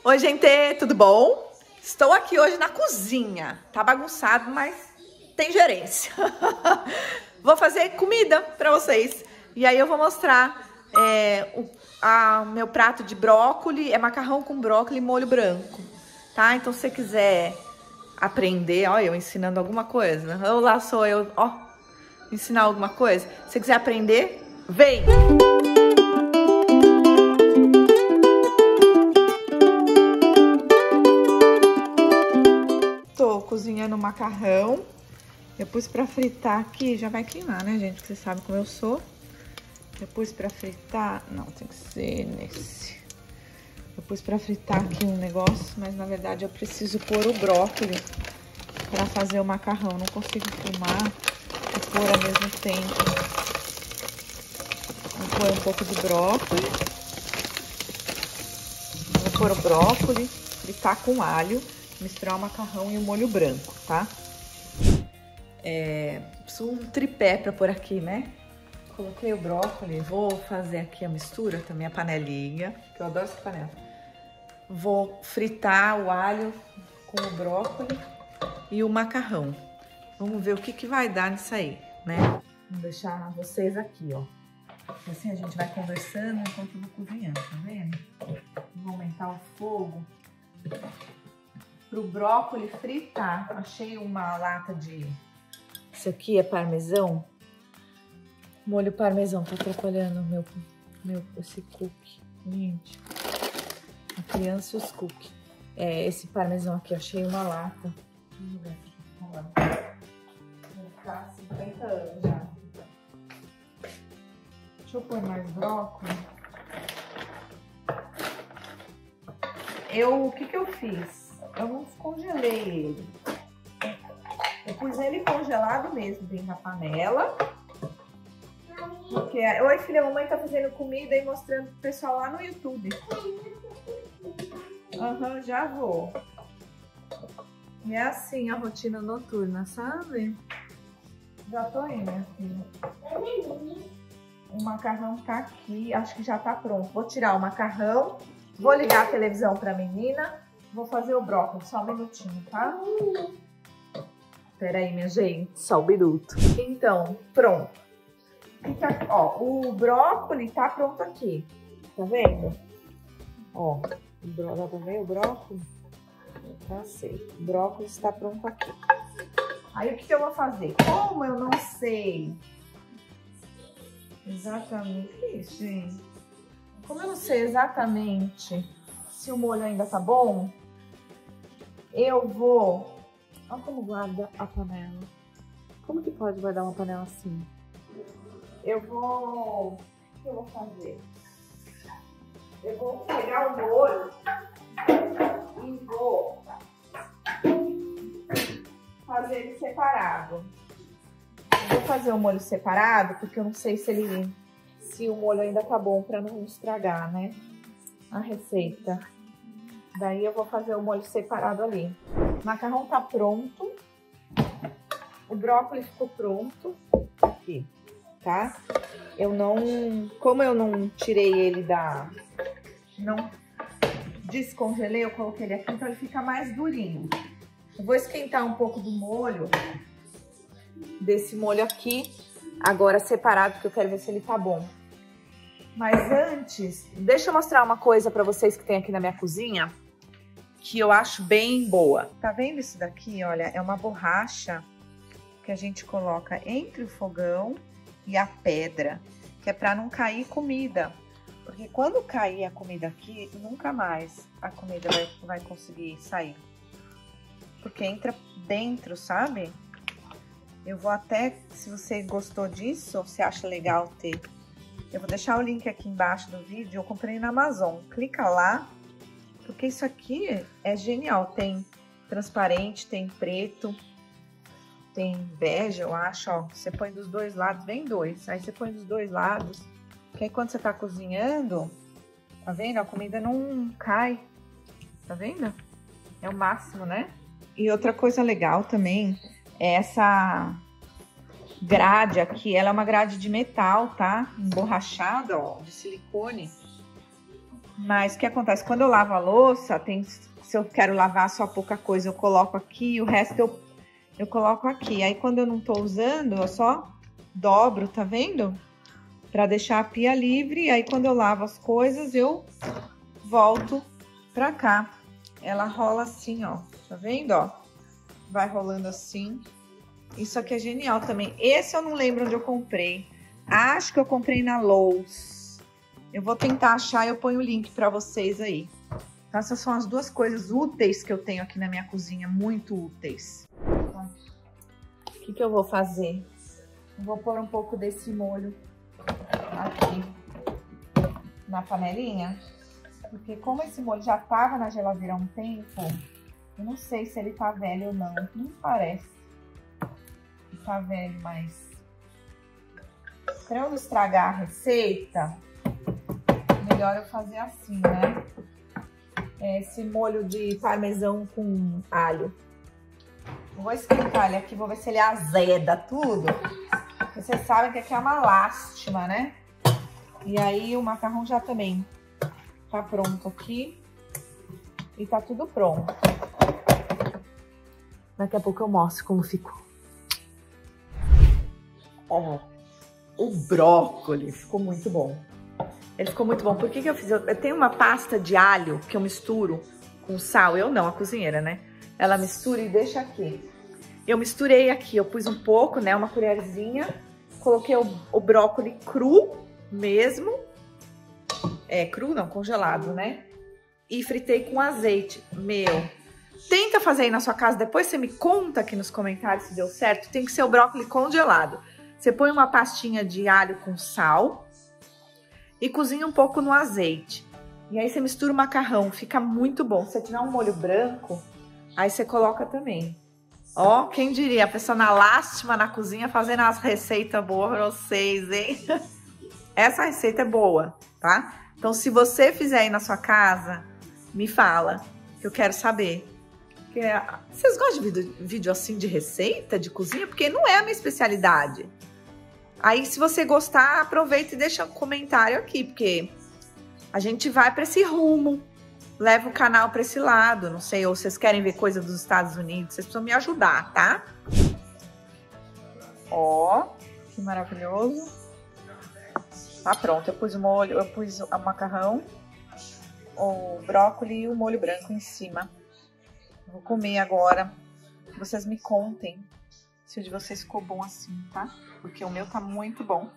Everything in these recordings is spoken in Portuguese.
Oi, gente, tudo bom? Estou aqui hoje na cozinha. Tá bagunçado, mas tem gerência. Vou fazer comida pra vocês. E aí eu vou mostrar o meu prato de brócolis. É macarrão com brócolis e molho branco, tá? Então se você quiser aprender, ó, eu ensinando alguma coisa. Ou lá sou eu, ó, ensinar alguma coisa. Se você quiser aprender, vem! Tô cozinhando o macarrão. Eu pus pra fritar aqui, já vai queimar, né, gente? Porque você sabe como eu sou. Eu pus pra fritar... Não, tem que ser nesse. Eu pus pra fritar aqui um negócio, mas na verdade eu preciso pôr o brócolis pra fazer o macarrão. Não consigo filmar e pôr ao mesmo tempo. Vou pôr um pouco de brócolis. Vou pôr o brócolis, fritar com alho, misturar o macarrão e o molho branco, tá? Preciso um tripé pra pôr aqui, né? Coloquei o brócolis, vou fazer aqui a mistura também, a panelinha, que eu adoro essa panela. Vou fritar o alho com o brócolis e o macarrão. Vamos ver o que vai dar nisso aí, né? Vou deixar vocês aqui, ó. Assim a gente vai conversando enquanto eu vou cozinhando, tá vendo? Vou aumentar o fogo pro brócolis fritar. Achei uma lata de... Isso aqui é parmesão. Molho parmesão, tá atrapalhando esse cookie. Gente, a criança e os cookies. Esse parmesão aqui, achei uma lata. Vamos ver aqui. Vou ficar 50 anos já. Deixa eu pôr mais brócolis. O que eu fiz? Eu não descongelei ele. Eu pus ele congelado mesmo dentro da panela. Porque... Oi, filha, a mamãe tá fazendo comida e mostrando pro pessoal lá no YouTube. Aham, já vou. E é assim a rotina noturna, sabe? Já tô indo, minha filha. O macarrão tá aqui, acho que já tá pronto. Vou tirar o macarrão, vou ligar a televisão pra menina, vou fazer o brócolis, só um minutinho, tá? Pera aí, minha gente, só um minuto. Então, pronto. Ó, o brócolis tá pronto aqui, tá vendo? Ó, dá pra ver o brócolis? Tá certo. O brócolis está pronto aqui. Aí o que eu vou fazer? Como eu não sei exatamente... O que é isso, gente? Como eu não sei exatamente se o molho ainda tá bom, eu vou... Olha como guarda a panela. Como que pode guardar uma panela assim? O que eu vou fazer? Eu vou pegar o molho e vou fazer ele separado. Eu vou fazer o molho separado porque eu não sei se o molho ainda tá bom para não estragar, né? A receita. Daí eu vou fazer o molho separado ali. O macarrão tá pronto. O brócolis ficou pronto. Aqui, tá? Como eu não tirei ele não descongelei, eu coloquei ele aqui, então ele fica mais durinho. Eu vou esquentar um pouco do molho, desse molho aqui, agora separado, porque eu quero ver se ele tá bom. Mas antes, deixa eu mostrar uma coisa pra vocês que tem aqui na minha cozinha, que eu acho bem boa. Tá vendo isso daqui? Olha, é uma borracha que a gente coloca entre o fogão e a pedra, que é pra não cair comida. Porque quando cair a comida aqui, nunca mais a comida vai conseguir sair. Porque entra dentro, sabe? Eu vou até, se você gostou disso, se acha legal ter, eu vou deixar o link aqui embaixo do vídeo. Eu comprei na Amazon. Clica lá, porque isso aqui é genial. Tem transparente, tem preto, tem bege, eu acho, ó. Você põe dos dois lados, vem dois. Aí você põe dos dois lados. Que aí quando você tá cozinhando, tá vendo? A comida não cai. Tá vendo? É o máximo, né? E outra coisa legal também é essa grade aqui. Ela é uma grade de metal, tá? Emborrachada, ó, de silicone. Mas o que acontece? Quando eu lavo a louça, se eu quero lavar só pouca coisa, eu coloco aqui, o resto eu coloco aqui. Aí quando eu não tô usando, eu só dobro, tá vendo? Pra deixar a pia livre. E aí quando eu lavo as coisas, eu volto pra cá. Ela rola assim, ó. Tá vendo, ó? Vai rolando assim. Isso aqui é genial também. Esse eu não lembro onde eu comprei. Acho que eu comprei na Lowe's. Eu vou tentar achar e eu ponho o link pra vocês aí. Então, essas são as duas coisas úteis que eu tenho aqui na minha cozinha. Muito úteis. O que eu vou fazer? Eu vou pôr um pouco desse molho aqui na panelinha. Porque como esse molho já tava na geladeira há um tempo, eu não sei se ele tá velho ou não. Não parece que tá velho, mas... Pra eu não estragar a receita... Melhor eu fazer assim, né? Esse molho de parmesão com alho. Vou esquentar ele aqui, vou ver se ele azeda tudo. Vocês sabem que aqui é uma lástima, né? E aí o macarrão já também tá pronto aqui. E tá tudo pronto. Daqui a pouco eu mostro como ficou. Ó, o brócolis ficou muito bom. Ele ficou muito bom. Por que eu fiz? Eu tenho uma pasta de alho que eu misturo com sal. Eu não, a cozinheira, né? Ela mistura e deixa aqui. Eu misturei aqui, eu pus um pouco, né? Uma colherzinha. Coloquei o brócolis cru mesmo. Cru não, congelado, né? E fritei com azeite. Meu, tenta fazer aí na sua casa. Depois você me conta aqui nos comentários se deu certo. Tem que ser o brócolis congelado. Você põe uma pastinha de alho com sal. E cozinha um pouco no azeite. E aí você mistura o macarrão, fica muito bom. Se você tiver um molho branco, aí você coloca também. Ó, quem diria, a pessoa na lástima na cozinha fazendo as receitas boas pra vocês, hein? Essa receita é boa, tá? Então se você fizer aí na sua casa, me fala, que eu quero saber. Vocês gostam de vídeo assim de receita, de cozinha? Porque não é a minha especialidade. Aí, se você gostar, aproveita e deixa um comentário aqui, porque a gente vai para esse rumo, leva o canal para esse lado, não sei, ou vocês querem ver coisa dos Estados Unidos, vocês precisam me ajudar, tá? Ó, que maravilhoso. Tá pronto, eu pus o molho, eu pus o macarrão, o brócolis e o molho branco em cima. Vou comer agora, vocês me contem se o de vocês ficou bom assim, tá? Porque o meu tá muito bom.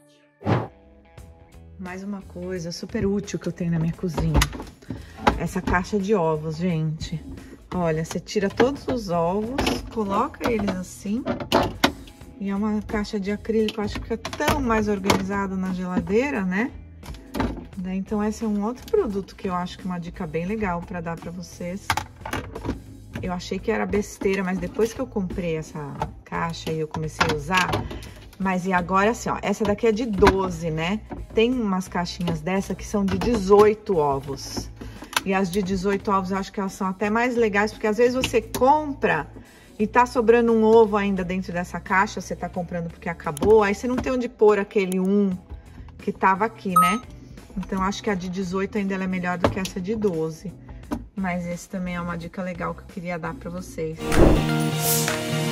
Mais uma coisa super útil que eu tenho na minha cozinha. Essa caixa de ovos, gente. Olha, você tira todos os ovos, coloca eles assim. E é uma caixa de acrílico, acho que é tão mais organizado na geladeira, né? Então esse é um outro produto que eu acho que é uma dica bem legal pra dar pra vocês. Eu achei que era besteira, mas depois que eu comprei essa caixa e eu comecei a usar... Mas e agora assim, ó, essa daqui é de 12, né? Tem umas caixinhas dessa que são de 18 ovos. E as de 18 ovos eu acho que elas são até mais legais, porque às vezes você compra e tá sobrando um ovo ainda dentro dessa caixa, você tá comprando porque acabou, aí você não tem onde pôr aquele que tava aqui, né? Então acho que a de 18 ainda ela é melhor do que essa de 12. Mas esse também é uma dica legal que eu queria dar pra vocês.